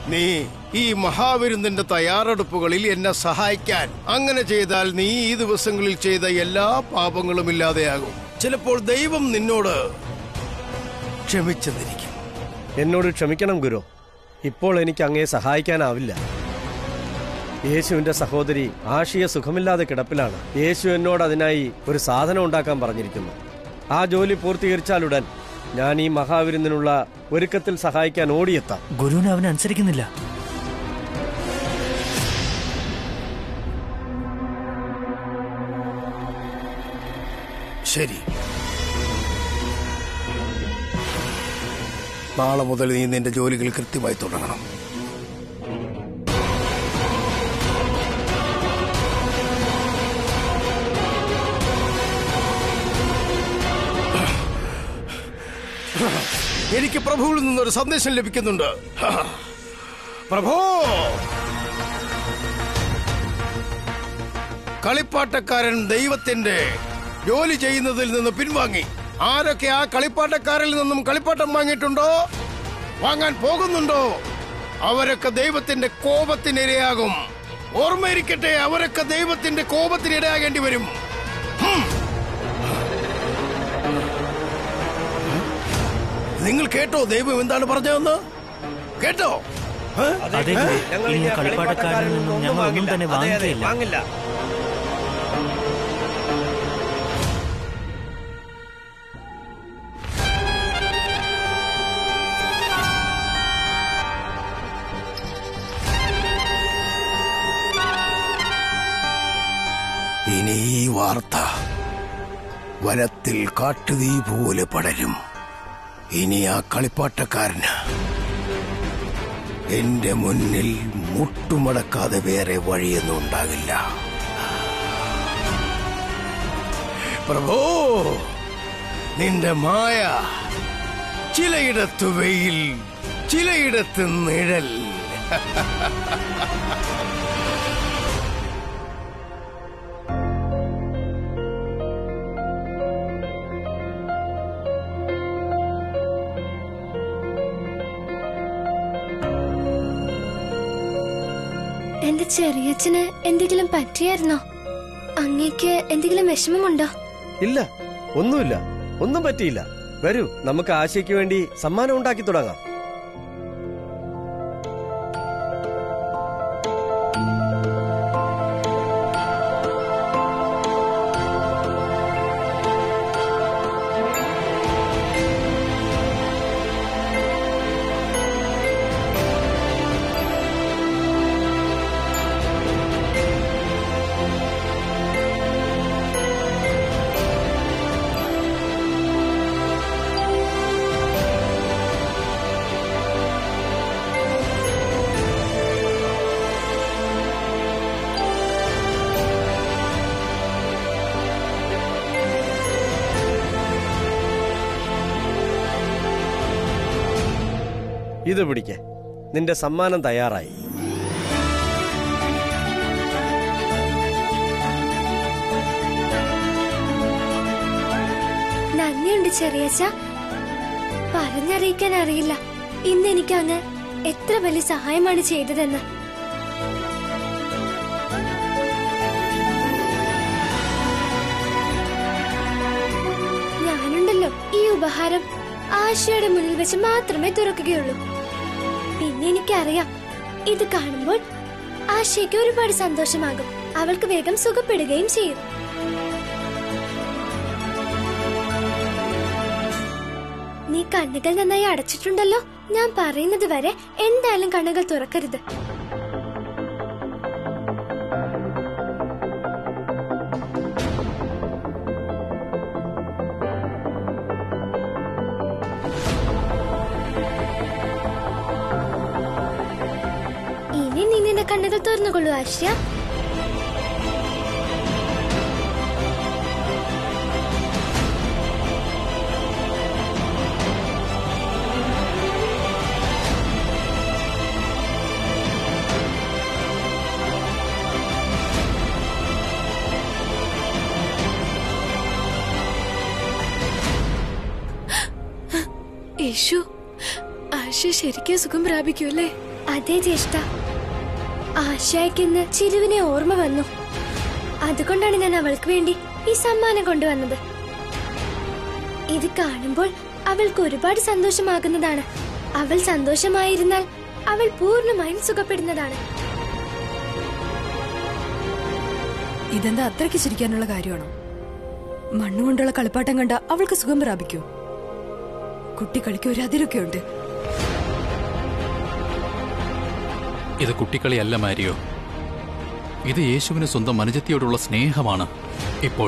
നീ ഈ മഹാവിരുന്നിന്റെ തയ്യാറെടുപ്പുകളിൽ എന്നെ സഹായിക്കാൻ. അങ്ങനെ ചെയ്താൽ നീ ഈ ദിവസങ്ങളിൽ ചെയ്ത എല്ലാ പാപങ്ങളും ഇല്ലാതെയാകും. ചിലപ്പോൾ ദൈവം നിന്നോട് ക്ഷമിച്ചെന്നിരിക്കും. എന്നോട് ക്ഷമിക്കണം ഗുരു. ഇപ്പോൾ എനിക്ക് അങ്ങയെ സഹായിക്കാനാവില്ല. യേശുവിന്റെ സഹോദരി ആഷിയ സുഖമില്ലാതെ കിടപ്പിലാണ്. യേശു എന്നോട് അതിനായി ഒരു സാധനം ഉണ്ടാക്കാൻ പറഞ്ഞിരിക്കുന്നു. ആ ജോലി പൂർത്തീകരിച്ചാലുടൻ ഞാൻ ഈ മഹാവിരുന്നിനുള്ള ഒരുക്കത്തിൽ സഹായിക്കാൻ ഓടിയെത്താം. ഗുരുവിന് അവൻ അനുസരിക്കുന്നില്ല. ശരി, നാളെ മുതൽ നീ നിന്റെ ജോലികൾ കൃത്യമായി തുടങ്ങണം. എനിക്ക് പ്രഭുവിൽ നിന്നൊരു സന്ദേശം ലഭിക്കുന്നുണ്ട്. പ്രഭു, കളിപ്പാട്ടക്കാരൻ ദൈവത്തിന്റെ ജോലി ചെയ്യുന്നതിൽ നിന്ന് പിൻവാങ്ങി. ആരൊക്കെ ആ കളിപ്പാട്ടക്കാരിൽ നിന്നും കളിപ്പാട്ടം വാങ്ങിയിട്ടുണ്ടോ, വാങ്ങാൻ പോകുന്നുണ്ടോ, അവരൊക്കെ ദൈവത്തിന്റെ കോപത്തിനിരയാകും. ഓർമ്മയിരിക്കട്ടെ, അവരൊക്കെ ദൈവത്തിന്റെ കോപത്തിനിരയാകേണ്ടി വരും. നിങ്ങൾ കേട്ടോ ദൈവം എന്താണ് പറഞ്ഞതെന്ന്? കേട്ടോ? കളിപ്പാട്ടക്കാരിൽ നിന്നും ഞങ്ങൾ ഒന്നും തന്നെ വാങ്ങില്ല. ഇനി ഈ വാർത്ത വനത്തിൽ കാട്ടുതീ പോലെ പടരും. ഇനി ആ കളിപ്പാട്ടക്കാരന് എന്റെ മുന്നിൽ മുട്ടുമടക്കാതെ വേറെ വഴിയൊന്നും ഉണ്ടാകില്ല. പ്രഭോ, നിന്റെ മായ ചിലയിടത്ത് വെയിൽ, ചിലയിടത്ത് നിഴൽ. എന്റെ ചെറിയച്ഛന് എന്തെങ്കിലും പറ്റിയായിരുന്നോ? അങ്ങേക്ക് എന്തെങ്കിലും വിഷമമുണ്ടോ? ഇല്ല, ഒന്നുമില്ല, ഒന്നും പറ്റിയില്ല. വരൂ, നമുക്ക് ആശയ്ക്ക് വേണ്ടി സമ്മാനം ഉണ്ടാക്കി തുടങ്ങാം. ഇത് പിടിക്ക, നിന്റെ സമ്മാനം തയ്യാറായി. നന്ദിയുണ്ട് ചെറിയച്ഛ. പറഞ്ഞറിയിക്കാൻ അറിയില്ല ഇന്ന് എനിക്ക് അങ്ങ് എത്ര വലിയ സഹായമാണ് ചെയ്തതെന്ന്. ഞാനുണ്ടല്ലോ ഈ ഉപഹാരം ആശയുടെ മുന്നിൽ വെച്ച് മാത്രമേ തുറക്കുകയുള്ളൂ. പിന്നെ എനിക്കറിയാം, ഇത് കാണുമ്പോൾ ആശയ്ക്ക് ഒരുപാട് സന്തോഷമാകും. അവൾക്ക് വേഗം സുഖപ്പെടുകയും ചെയ്യും. നീ കണ്ണുകൾ നന്നായി അടച്ചിട്ടുണ്ടല്ലോ. ഞാൻ പറയുന്നത് വരെ എന്തായാലും കണ്ണുകൾ തുറക്കരുത്. ഇനി നീ നിന്റെ കണ്ണുകൾ തുറന്നുകൊള്ളൂ ആശ്യ. യേശു, ആശ ശരിക്കും സുഖം പ്രാപിക്കൂല്ലേ? അതെ ജ്യേഷ്ഠ, ആശയ്ക്കിന്ന് ചിരുവിനെ ഓർമ്മ വന്നു. അതുകൊണ്ടാണ് ഞാൻ അവൾക്ക് വേണ്ടി ഈ സമ്മാനം കൊണ്ടുവന്നത്. ഇത് കാണുമ്പോൾ അവൾക്ക് ഒരുപാട് സന്തോഷമാകുന്നതാണ്. അവൾ സന്തോഷമായിരുന്നാൽ അവൾ പൂർണ്ണമായും സുഖപ്പെടുന്നതാണ്. ഇതെന്താ അത്രയ്ക്ക് ചിരിക്കാനുള്ള കാര്യമാണോ? മണ്ണുകൊണ്ടുള്ള കളിപ്പാട്ടം കണ്ട അവൾക്ക് സുഖം പ്രാപിക്കൂ? കുട്ടിക്കളിക്ക് ഒരു അതിരൊക്കെ ഉണ്ട്. ഇത് കുട്ടിക്കളിയല്ല മാരിയോ, ഇത് യേശുവിന് സ്വന്തം അനുജത്തിയോടുള്ള സ്നേഹമാണ്. ഇപ്പോൾ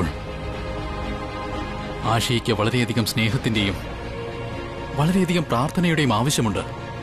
ആശയ്ക്ക് വളരെയധികം സ്നേഹത്തിന്റെയും വളരെയധികം പ്രാർത്ഥനയുടെയും ആവശ്യമുണ്ട്.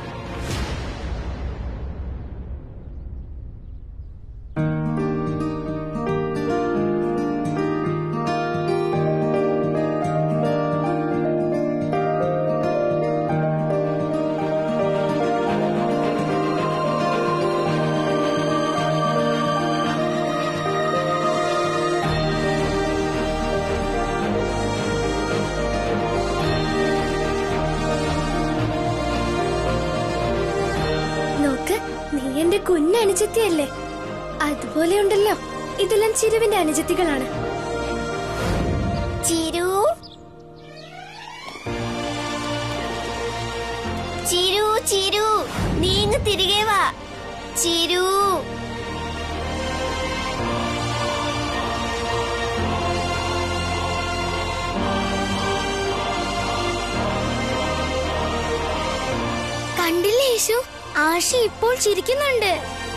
കുഞ്ഞനുജത്തിയല്ലേ? അതുപോലെ ഉണ്ടല്ലോ, ഇതെല്ലാം ചിരുവിന്റെ അനുജത്തികളാണ്. ചിരു, ചിരു, ചിരു, നീങ്ങ് തിരികെ വാ. ചിരു, കണ്ടില്ലേ യേശു, ആശ ഇപ്പോൾ ചിരിക്കുന്നുണ്ട്.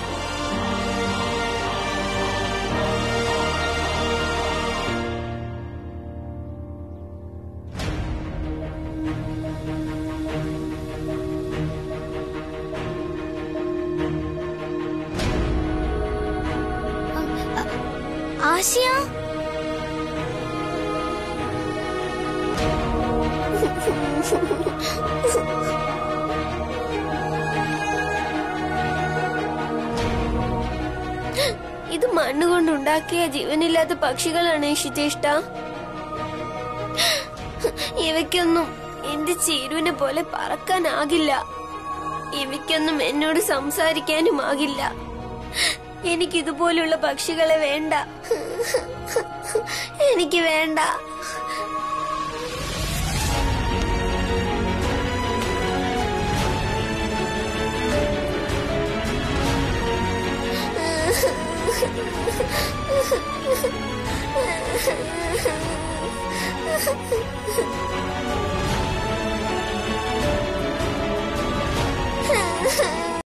ആശയ, ഇത് മണ്ണുകൊണ്ടുണ്ടാക്കിയ ജീവനില്ലാത്ത പക്ഷികളാണ് യേശുജ്യേഷ്ഠ. ഇവയ്ക്കൊന്നും എന്റെ ചീരുവിനെ പോലെ പറക്കാനാകില്ല. ഇവയ്ക്കൊന്നും എന്നോട് സംസാരിക്കാനും ആകില്ല. എനിക്കിതുപോലുള്ള പക്ഷികളെ വേണ്ട, എനിക്ക് വേണ്ട.